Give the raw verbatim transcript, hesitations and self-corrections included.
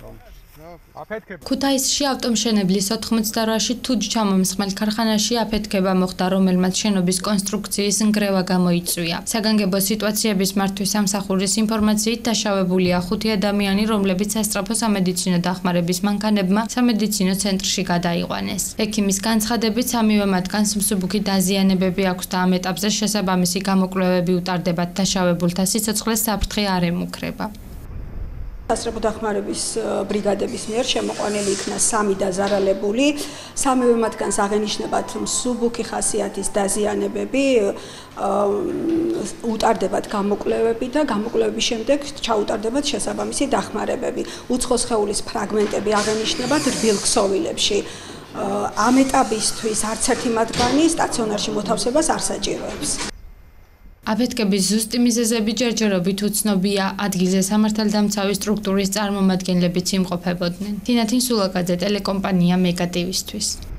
ქუთაისში ავტომშენებლის ოთხმოცდარვაში თუჯ ჩამომსხმელ ქარხანაში აფეთქება მოხდა, რომელმაც შენობის კონსტრუქციის ნგრევა გამოიწვია. საგანგებო სიტუაციების მართვის სამსახურის ინფორმაციით დაშავებულია ხუთი ადამიანი, რომლებიც სასწრაფო სამედიცინო დახმარების მანქანებმა სამედიცინო ცენტრში გადაიყვანეს. ექიმის განცხადებით, სამივე მათგანს მსუბუქი დაზიანებები აქვს და ამ ეტაპზე შესაბამისი გამოკვლევები უტარდებათ. დაშავებულთა სიცოცხლეს საფრთხე არ ემუქრება. სასწრაფო დახმარების ბრიგადების მიერ შემოყვანილი იქნა სამი დაზარალებული, სამივე მათგანს აღენიშნებათ მსუბუქი ხასიათის დაზიანებები, უტარდებათ გამოკვლევები და გამოკვლევების შემდეგ ჩაუტარდებათ შესაბამისი დახმარებები. უცხო სხეულის ფრაგმენტები აღენიშნებათ რბილ ქსოვილებში. ამ ეტაპისთვის არც ერთი მათგანი სტაციონარში მოთავსებას არ საჭიროებს. აფეთქების ზუსტი მიზეზები ჯერჯერობით უცნობია, ადგილზე სამართალდამცავი სტრუქტურის წარმომადგენლებიც იმყოფებოდნენ. თინათინ სულაკაძე, ტელეკომპანია მეგა ტივისთვის.